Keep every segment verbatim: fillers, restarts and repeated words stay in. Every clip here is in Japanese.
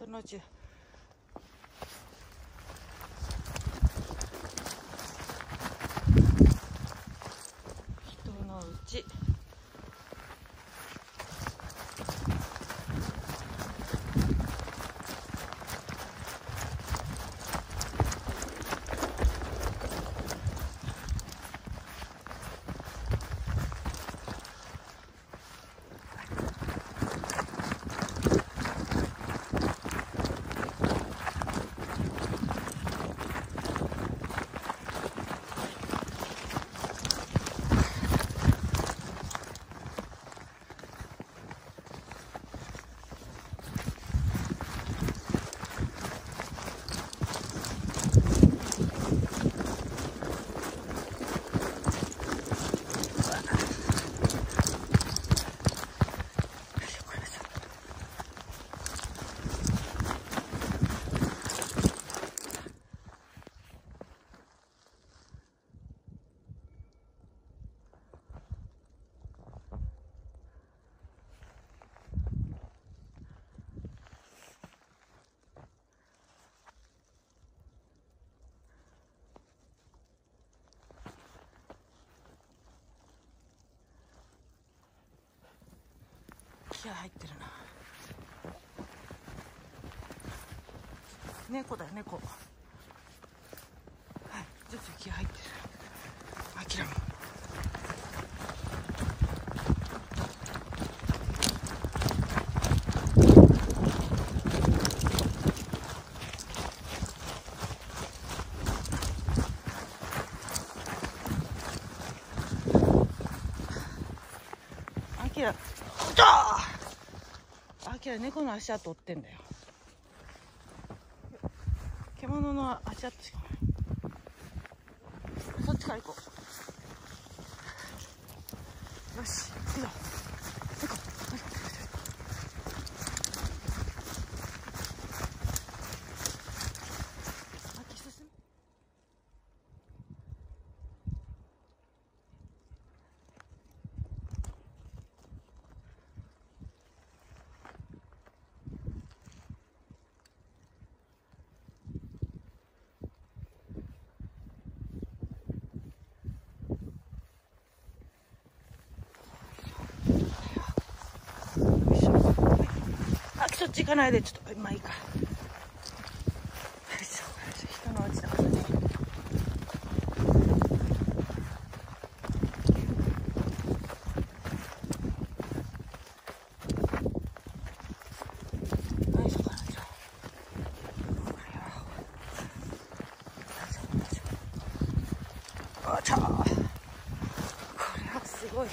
人のうち人のうち気合入ってるな。猫だよ猫。はい、ちょっと気合入ってる。あきらもあきらあきら猫の足跡追ってんだよ。獣の足跡しかない。そっちから行こう。よし行くぞ。行こう。秋進む。そっち行かないで、ちょっとまあいいか。人のうちだからね。ないそこからじゃ。あちゃー。これはすごい。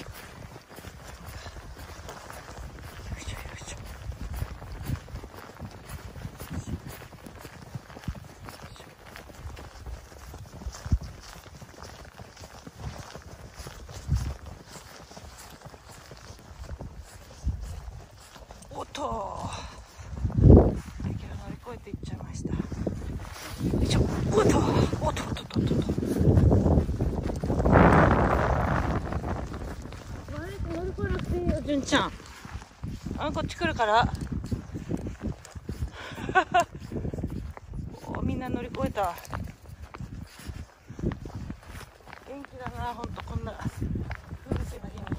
おっと乗り越えていっちゃいました。よいしょ。おっとおっとおっとおっとおっと乗り越えなくていいよ純ちゃん。あこっち来るからおみんな乗り越えた。元気だなほんとこんな風景の日に。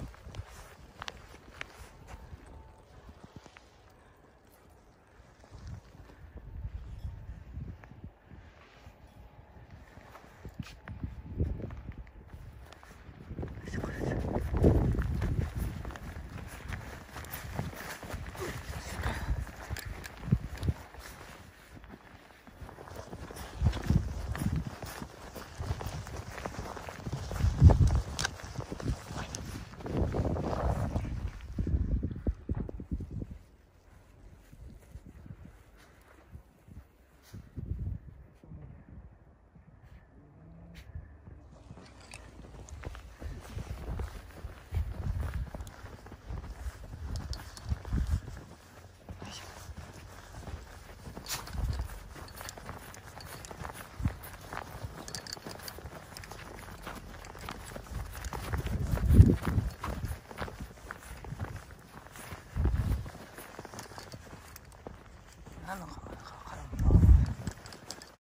なのかも